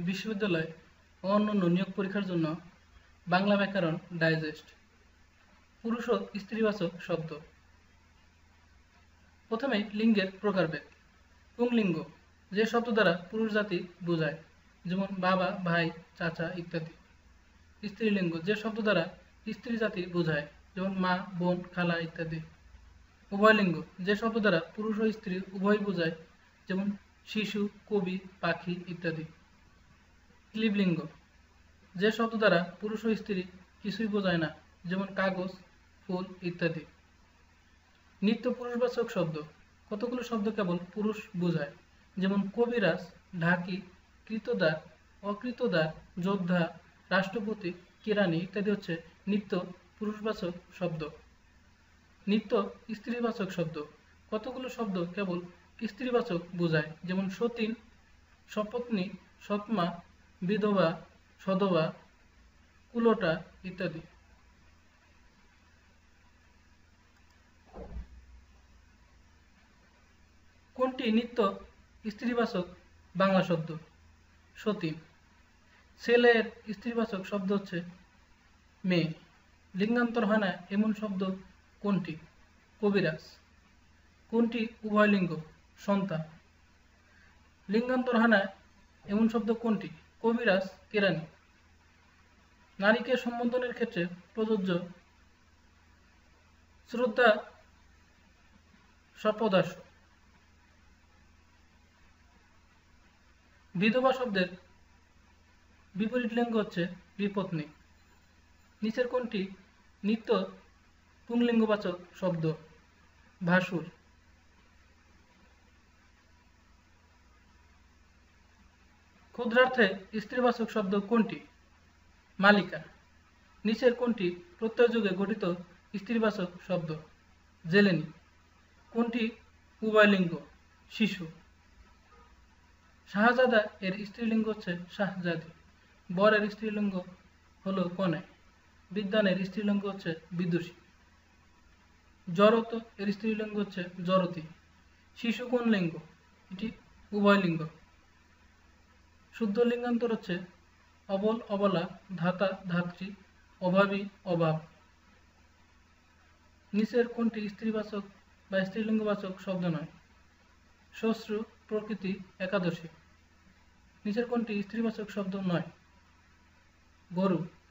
বিশ্ববিদ্যালয় ও অন্যান্য নিয়োগ পরীক্ষার জন্য বাংলা ব্যাকরণ ডাইজেস্ট। পুরুষ ও স্ত্রীবাচক শব্দ। প্রথমে লিঙ্গের প্রকারভেদ। পুংলিঙ্গ, যে শব্দ দ্বারা পুরুষ জাতি বোঝায়, যেমন বাবা, ভাই, চাচা ইত্যাদি। স্ত্রীলিঙ্গ, যে শব্দ দ্বারা স্ত্রী জাতি বোঝায়, যেমন মা, বোন, খালা ইত্যাদি। উভয়লিঙ্গ, যে শব্দ দ্বারা পুরুষ ও স্ত্রী উভয় বোঝায়, যেমন শিশু, কবি, পাখি ইত্যাদি। ক্লীবলিঙ্গ, যে শব্দ দ্বারা পুরুষ ও স্ত্রী কিছুই বোঝায় না, যেমন কাগজ, ফুল ইত্যাদি। নিত্য পুরুষবাচক শব্দ। কতগুলো শব্দ কেবল পুরুষ বোঝায়, যেমন কবিরাজ, ঢাকি, কৃতদার, অকৃতদার, যোদ্ধা, রাষ্ট্রপতি, কেরানি ইত্যাদি হচ্ছে নিত্য পুরুষবাচক শব্দ। নিত্য স্ত্রীবাচক শব্দ। কতগুলো শব্দ কেবল স্ত্রীবাচক বোঝায়, যেমন সতীন, সপত্নী, সৎমা, বিধবা, সধবা, কুলোটা ইত্যাদি। কোনটি নিত্য স্ত্রীবাচক বাংলা শব্দ? সতীন। ছেলের স্ত্রীবাচক শব্দ হচ্ছে মেয়ে। লিঙ্গান্তর হয় না এমন শব্দ কোনটি? কবিরাজ। কোনটি উভয়লিঙ্গ? সন্তান। লিঙ্গান্তর হয় না এমন শব্দ কোনটি? কবিরাজ, কেরানি। নারীকে সম্বোধনের ক্ষেত্রে প্রযোজ্য শ্রদ্ধা সপদাস। বিধবা শব্দের বিপরীত লিঙ্গ হচ্ছে বিপত্নী। নিচের কোনটি নিত্য পুংলিঙ্গবাচক শব্দ? ভাসুর। ক্ষুদ্রার্থে স্ত্রীবাচক শব্দ কোনটি? মালিকা। নিচের কোনটি প্রত্যয়যুগে গঠিত স্ত্রীবাচক শব্দ? জেলেনি। কোনটি উভয়লিঙ্গ? শিশু। শাহজাদা এর স্ত্রীলিঙ্গ হচ্ছে শাহজাদি। বরের স্ত্রীলিঙ্গ হলো কনে। বিদ্বানের স্ত্রীলিঙ্গ হচ্ছে বিদুষী। জড়ত এর স্ত্রীলিঙ্গ হচ্ছে জড়তি। শিশু কোন লিঙ্গ? এটি উভয়লিঙ্গ। শুদ্ধ লিঙ্গান্তর হচ্ছে অবল, অবলা, ধাতা, ধাত্রী, অভাবী, অভাব। নিচের কোনটি স্ত্রীবাচক বা স্ত্রীলিঙ্গবাচক শব্দ নয়? শ্বশ্রু, প্রকৃতি, একাদশী। নিচের কোনটি স্ত্রীবাচক শব্দ নয়? গরু।